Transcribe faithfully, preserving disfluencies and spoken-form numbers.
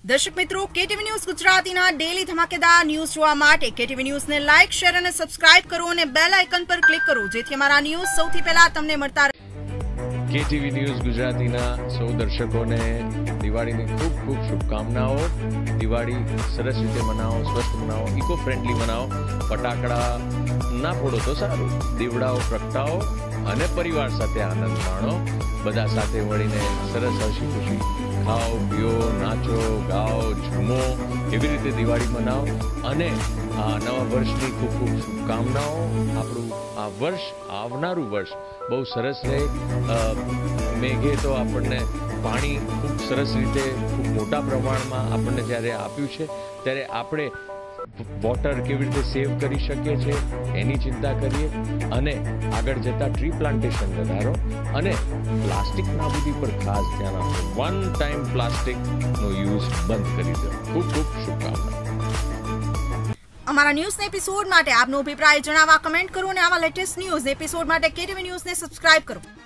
દર્શક મિત્રો, KTV news ગુજરાતીના ડેલી ધમાકેદાર ન્યૂઝ જોવા માટે કેટીવી ન્યૂઝને લાઇક, શેર અને સબસ્ક્રાઇબ કરો અને બેલ આઇકન પર ક્લિક કરો જેથી અમારા ન્યૂઝ સૌથી પહેલા તમને મળતા રહે। કેટીવી ન્યૂઝ ગુજરાતીના સૌ દર્શકોને દિવાળીની ખૂબ ખૂબ શુભકામનાઓ। દિવાળી સરસ રીતે મનાવો, સ્વસ્થ મનાવો, ઇકો ફ્રેન્ડલી મનાવો। ફટાકડા ના ફોડો તો સારું, દીવડાઓ પ્રગટાવો અને પરિવાર સાથે આનંદ માણો। બધા સાથે મળીને સરસ હસી ખુશી ખાઓ, પીઓ, નાચો, ગાઓ, ઝૂમો, એવી રીતે દિવાળી મનાવો અને આ નવા વર્ષની ખૂબ ખૂબ શુભકામનાઓ। આપણું આ વર્ષ, આવનારું વર્ષ બહુ સરસ રહે। મેઘે તો આપણને પાણી ખૂબ સરસ રીતે ખૂબ મોટા પ્રમાણમાં આપણને જ્યારે આપ્યું છે ત્યારે આપણે વોટર કેવી રીતે સેવ કરી શકીએ છીએ એની ચિંતા કરીએ અને આગળ જતાં ટ્રી પ્લાન્ટેશન વધારો અને પ્લાસ્ટિક નાબૂદી પર ખાસ ધ્યાન આપો। વન ટાઈમ પ્લાસ્ટિકનો યુઝ બંધ કરી દો। ખૂબ ખૂબ શુભકામનાઓ। અમારા ન્યૂઝના એપિસોડ માટે આપનો અભિપ્રાય જણાવવા કમેન્ટ કરો અને આવા લેટેસ્ટ ન્યૂઝ એપિસોડ માટે કેટીવી ન્યૂઝને સબસ્ક્રાઇબ કરો।